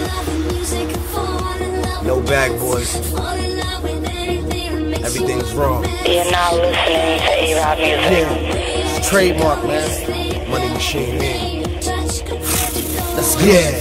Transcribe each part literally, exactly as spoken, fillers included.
No bag, boys. Everything's wrong. You're now listening to A-Rod Music. Yeah, it's trademark, man. Money Machine, man. Let's go. Yeah.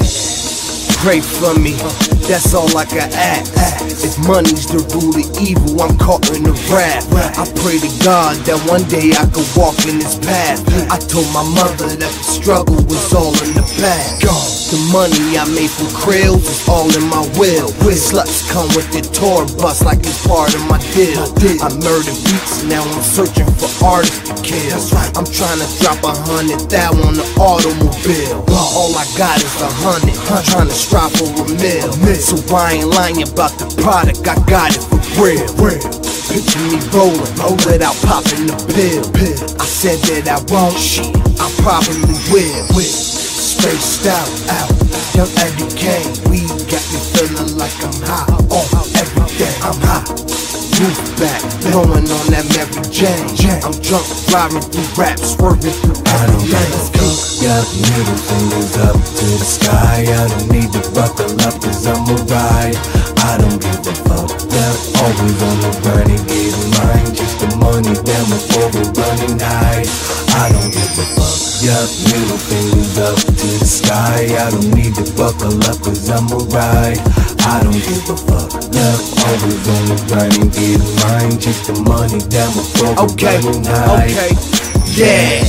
Pray for me, that's all I can ask. If money's the root of evil, I'm caught in the rap. I pray to God that one day I could walk in His path. I told my mother that the struggle was all in the past. The money I made from krills is all in my will. Sluts come with their tour bus like it's part of my deal. I murder beats, now I'm searching for artists to kill. I'm trying to drop a hundred thou on the automobile. All I got is a hundred, trying to strive for a mill. So I ain't lying about the product, I got it for real. Picture me rolling, without popping the pill. I said that I won't, shit, I probably will. Spaced out, out, young Eddie Kane. We got me feeling like I'm high on everything. I'm high, move back, blowing on that Mary Jane. I'm drunk, driving through rap, swerving through I don't give a fuck, yeah, middle fingers up to the sky. I don't need to buckle up cause I'm a ride. I don't give a fuck, yeah, always on the run and getting mine. Just the money, damn before we're running high. I don't give a fuck, yeah, middle fingers up to the sky. I don't need to buckle up cause I'm a ride. I don't give a fuck, yeah, always on the run and getting mine. Just the money, damn before we're okay, running high. Okay, yeah.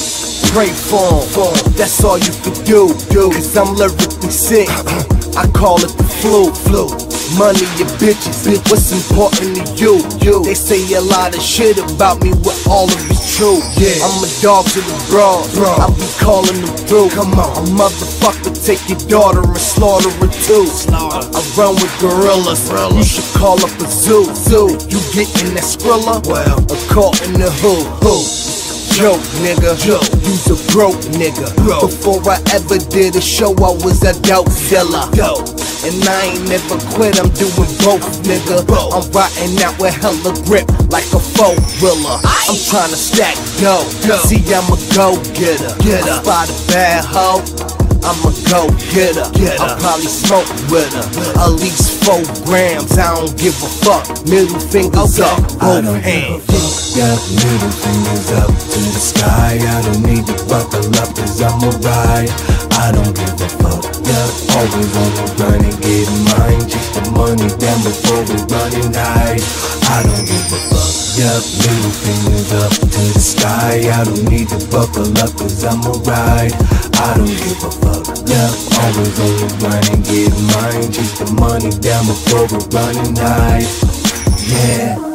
Pray for him, that's all you can do, cause I'm lyrically sick. I call it the flu, flu. Money and bitches, bitch, what's important to you? you? They say a lot of shit about me, what all of it's true. Yeah. I'm a dog to the broad, bro. I be calling them through. Come on, a motherfucker take your daughter and slaughter her too. Slaughter. I run with gorillas, Gorilla. You should call up a zoo. Zoo. You getting that Skrilla? Well, a caught in the who, who? Joke, nigga, Joke. You's a broke nigga. Bro. Before I ever did a show, I was a dope seller. Dope. And I ain't never quit, I'm doing both, nigga. Bro. I'm riding out with hella grip like a four-wheeler. I'm trying to stack dough. Go. See, I'm a go-getter. Get I spot a bad hoe, I'm a go-getter. I'll probably smoke with her. At least four grams, I don't give a fuck. Middle fingers okay. up, both hands. Yeah, middle fingers up to the sky. I don't need to buckle up cause I'm a ride. I don't give a fuck, yeah, always on the run and getting mine. Just the money, damn before we're running high. I don't give a fuck, yeah, middle fingers up to the sky. I don't need to buckle up cause I'm a ride. I don't give a fuck, yeah, always on the run and getting mine. Just the money, damn before we're running high. Yeah.